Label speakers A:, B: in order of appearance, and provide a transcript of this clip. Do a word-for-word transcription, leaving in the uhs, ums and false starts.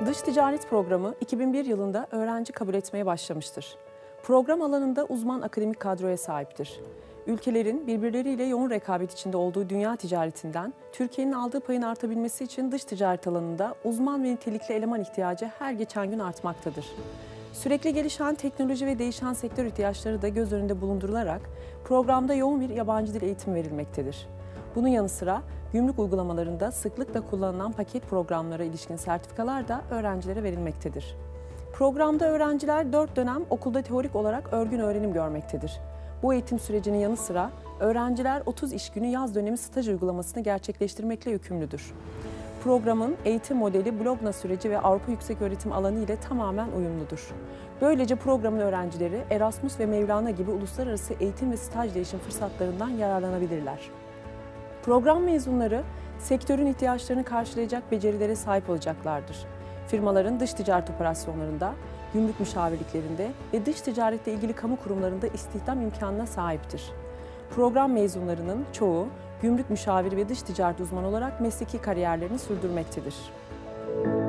A: Dış Ticaret Programı iki bin bir yılında öğrenci kabul etmeye başlamıştır. Program alanında uzman akademik kadroya sahiptir. Ülkelerin birbirleriyle yoğun rekabet içinde olduğu dünya ticaretinden Türkiye'nin aldığı payın artabilmesi için dış ticaret alanında uzman ve nitelikli eleman ihtiyacı her geçen gün artmaktadır. Sürekli gelişen teknoloji ve değişen sektör ihtiyaçları da göz önünde bulundurularak programda yoğun bir yabancı dil eğitimi verilmektedir. Bunun yanı sıra gümrük uygulamalarında sıklıkla kullanılan paket programlara ilişkin sertifikalar da öğrencilere verilmektedir. Programda öğrenciler dört dönem okulda teorik olarak örgün öğrenim görmektedir. Bu eğitim sürecinin yanı sıra öğrenciler otuz iş günü yaz dönemi staj uygulamasını gerçekleştirmekle yükümlüdür. Programın eğitim modeli Bologna süreci ve Avrupa Yükseköğretim Alanı ile tamamen uyumludur. Böylece programın öğrencileri Erasmus ve Mevlana gibi uluslararası eğitim ve staj değişim fırsatlarından yararlanabilirler. Program mezunları sektörün ihtiyaçlarını karşılayacak becerilere sahip olacaklardır. Firmaların dış ticaret operasyonlarında, gümrük müşavirliklerinde ve dış ticaretle ilgili kamu kurumlarında istihdam imkanına sahiptir. Program mezunlarının çoğu gümrük müşaviri ve dış ticaret uzmanı olarak mesleki kariyerlerini sürdürmektedir.